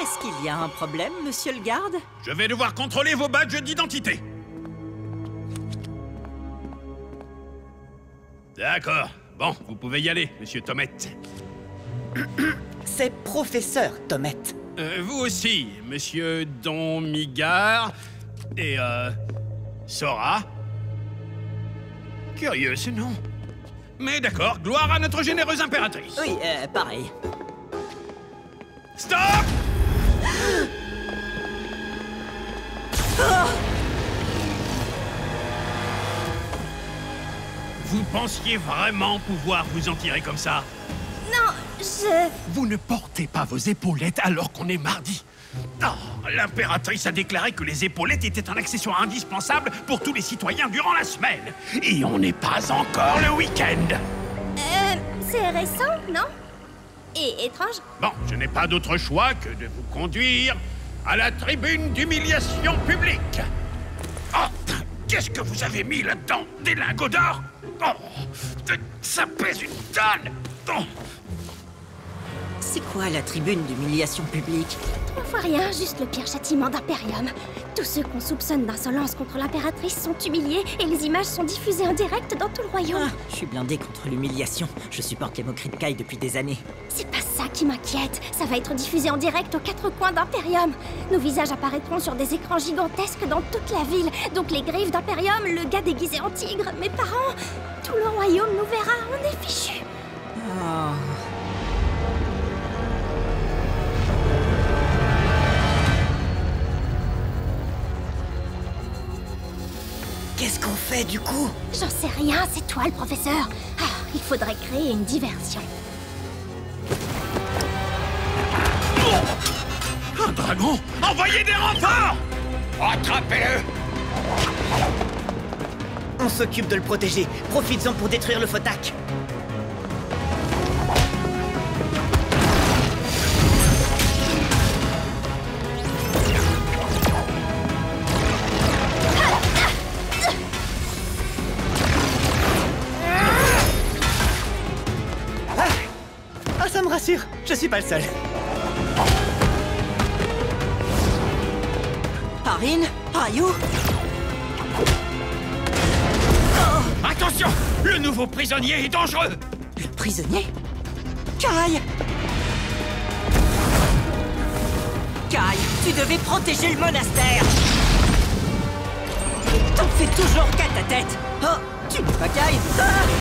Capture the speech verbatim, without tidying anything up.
Est-ce qu'il y a un problème, monsieur le garde? Je vais devoir contrôler vos badges d'identité. D'accord. Bon, vous pouvez y aller, monsieur Tomette. C'est professeur Tomette. Euh, vous aussi, monsieur Don Migard. Et, euh... Sora. Curieux, ce nom. Mais d'accord, gloire à notre généreuse impératrice. Oui, euh, pareil. Stop! Vous pensiez vraiment pouvoir vous en tirer comme ça? Non, je... Vous ne portez pas vos épaulettes alors qu'on est mardi. Oh, l'impératrice a déclaré que les épaulettes étaient un accessoire indispensable pour tous les citoyens durant la semaine. Et on n'est pas encore le week-end. Euh, c'est récent, non? Et étrange? Bon, je n'ai pas d'autre choix que de vous conduire à la tribune d'humiliation publique. Oh, qu'est-ce que vous avez mis là-dedans? Des lingots d'or? Oh, ça pèse une tonne. Oh. C'est quoi la tribune d'humiliation publique? On voit rien, juste le pire châtiment d'Imperium. Tous ceux qu'on soupçonne d'insolence contre l'impératrice sont humiliés et les images sont diffusées en direct dans tout le royaume. Ah, je suis blindé contre l'humiliation. Je supporte les moqueries de Kai depuis des années. C'est pas ça qui m'inquiète. Ça va être diffusé en direct aux quatre coins d'Imperium. Nos visages apparaîtront sur des écrans gigantesques dans toute la ville. Donc les griffes d'Imperium, le gars déguisé en tigre, mes parents, tout le royaume nous verra, on est fichus. Oh. Qu'est-ce qu'on fait du coup? J'en sais rien, c'est toi le professeur. Ah, il faudrait créer une diversion. Un dragon? Envoyez des renforts! Attrapez-le! On s'occupe de le protéger. Profites-en pour détruire le Photak. Ah, ça me rassure. Je suis pas le seul. Arin? Ryu? Attention! Le nouveau prisonnier est dangereux! Le prisonnier? Kai! Kai, tu devais protéger le monastère! T'en fais toujours qu'à ta tête! Oh, tu n'es pas Kai! Ah